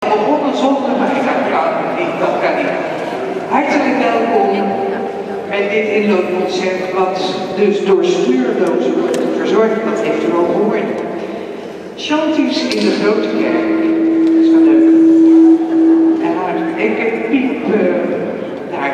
begonnen zonder mij, dat kan niet. Hartelijk welkom bij dit inloopconcert, wat dus door stuurlozen wordt verzorgd, dat heeft u al gehoord. Chanties in de Grote Kerk, dat is wel leuk. Ik heb piep daar.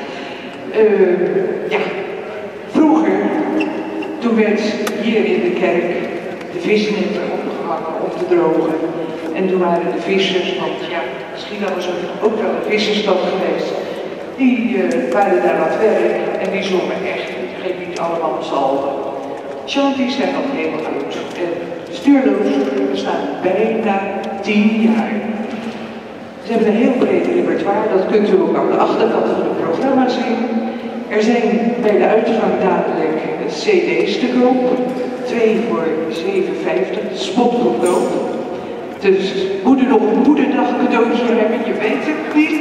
Ja, vroeger, toen werd hier in de kerk de visnetten opgehangen om te drogen. En toen waren de vissers, want ja, misschien hadden ze ook wel een vissersstad geweest, die waren daar wat werk en die zongen echt, vergeet niet allemaal psalmen. Chanties zijn nog helemaal goed. Stuurloos bestaan bijna 10 jaar. Ze hebben een heel breed repertoire, dat kunt u ook aan de achterkant van het programma zien. Er zijn bij de uitgang dadelijk cd's te koop, 2 voor 7,50, spotgoedkoop. Dus moet u nog een moederdag cadeautje hebben, je weet het niet.